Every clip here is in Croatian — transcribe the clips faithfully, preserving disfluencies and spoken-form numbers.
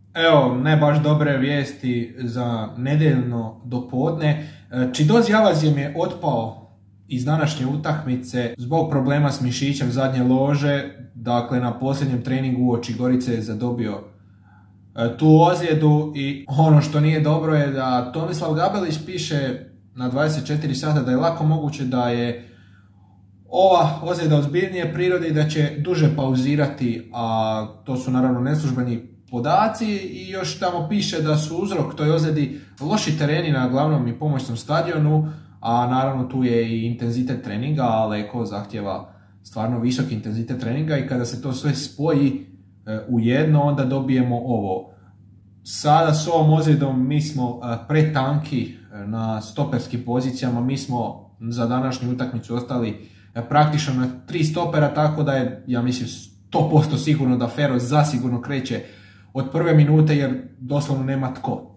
Evo, ne baš dobre vijesti za nedjeljno dopodne. Chidozie Awaziem je otpao iz današnje utakmice zbog problema s mišićem zadnje lože. Dakle, na posljednjem treningu uoči Gorice je zadobio tu ozljedu i ono što nije dobro je da Tomislav Gabelić piše na dvadeset četiri sata da je lako moguće da je ova ozljeda ozbiljnije prirode i da će duže pauzirati, a to su naravno neslužbeni podaci, i još tamo piše da su uzrok toj ozljedi loši tereni na glavnom i pomoćnom stadionu, a naravno tu je i intenzitet treninga, a Leko zahtjeva stvarno visok intenzitet treninga i kada se to sve spoji u jedno, onda dobijemo ovo. Sada s ovom ozljedom mi smo pretanki na stoperskim pozicijama, mi smo za današnju utakmicu ostali praktično na tri stopera, tako da je, ja mislim, sto posto sigurno da Fero zasigurno kreće od prve minute jer doslovno nema tko.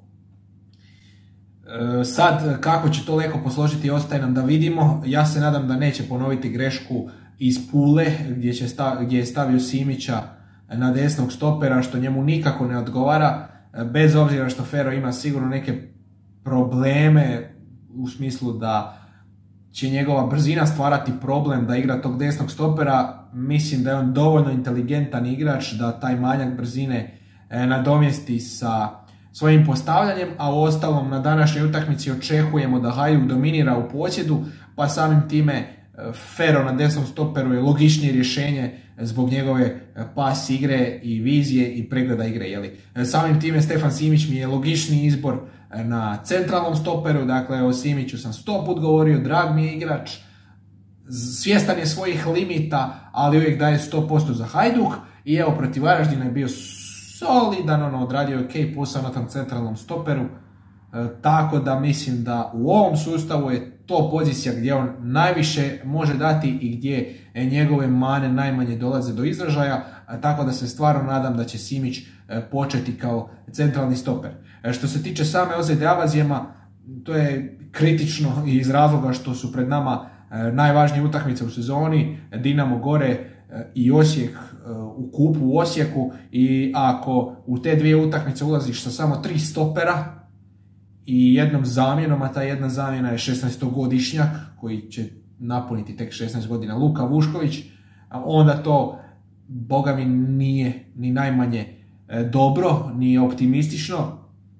Sad, kako će to Leko posložiti, ostaje nam da vidimo. Ja se nadam da neće ponoviti grešku iz Pule gdje, će stav, gdje je stavio Simića na desnog stopera, što njemu nikako ne odgovara, bez obzira što Fero ima sigurno neke probleme u smislu da će njegova brzina stvarati problem da igra tog desnog stopera. Mislim da je on dovoljno inteligentan igrač da taj manjak brzine nadomjesti sa svojim postavljanjem, a u ostalom na današnjoj utakmici očekujemo da Hajduk dominira u posjedu, pa samim time Fero na desnom stoperu je logičnije rješenje zbog njegove pas igre i vizije i pregleda igre. Jeli? Samim time Stefan Simić mi je logičniji izbor na centralnom stoperu. Dakle, o Simiću sam sto put govorio, drag mi je igrač, svjestan je svojih limita, ali uvijek daje sto posto za Hajduk, i evo protiv Varaždina je bio solidan, ono, odradio je ok posao na tom centralnom stoperu, e, tako da mislim da u ovom sustavu je to pozicija gdje on najviše može dati i gdje njegove mane najmanje dolaze do izražaja, a tako da se stvarno nadam da će Simić e, početi kao centralni stoper. E, što se tiče same ozljede Awaziema, to je kritično iz razloga što su pred nama e, najvažnije utakmice u sezoni, Dinamo gore i Osijek u kupu u Osijeku, i ako u te dvije utakmice ulaziš sa samo tri stopera i jednom zamjenom, a ta jedna zamjena je šesnaestogodišnjak koji će napuniti tek šesnaest godina, Luka Vušković, onda to, boga mi, nije ni najmanje dobro, nije optimistično,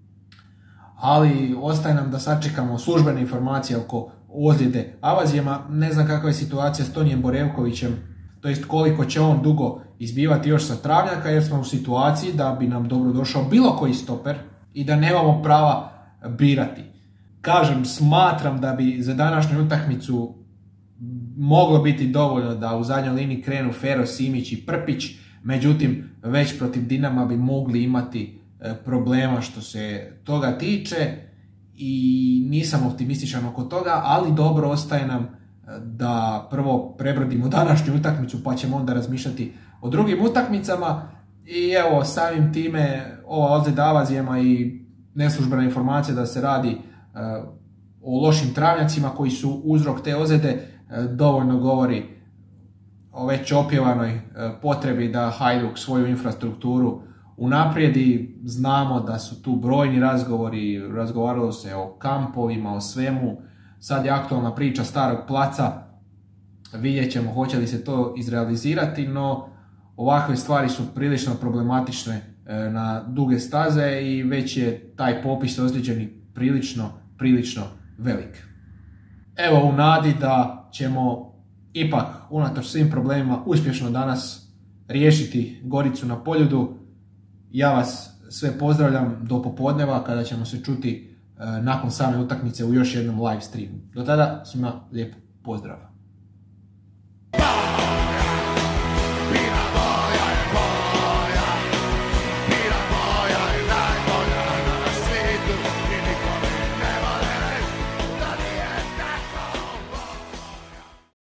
ali ostaje nam da sačekamo službene informacije oko ozljede Awaziema. Ne znam kakva je situacija s Tonijem Borevkovićem, to jest koliko će on dugo izbivati još sa travnjaka, jer smo u situaciji da bi nam dobro došao bilo koji stoper i da nemamo prava birati. Kažem, smatram da bi za današnju utakmicu moglo biti dovoljno da u zadnjoj liniji krenu Fero, Simić i Prpić, međutim već protiv Dinama bi mogli imati problema što se toga tiče i nisam optimističan oko toga, ali dobro, ostaje nam da prvo prebrodimo današnju utakmicu pa ćemo onda razmišljati o drugim utakmicama. I evo, samim time ova ozljeda Awaziema i neslužbena informacija da se radi uh, o lošim travnjacima koji su uzrok te ozljede uh, dovoljno govori o već opjevanoj uh, potrebi da Hajduk svoju infrastrukturu unaprijedi. Znamo da su tu brojni razgovori, razgovaralo se o kampovima, o svemu. Sad je aktualna priča starog placa, vidjet ćemo hoće li se to izrealizirati, no ovakve stvari su prilično problematične na duge staze i već je taj popis ozlijeđenih prilično, prilično velik. Evo, u nadi da ćemo ipak unatoč svim problemima uspješno danas riješiti Goricu na Poljudu, ja vas sve pozdravljam do popodneva kada ćemo se čuti nakon same utakmice u još jednom live streamu. Do tada svima lijep pozdrav.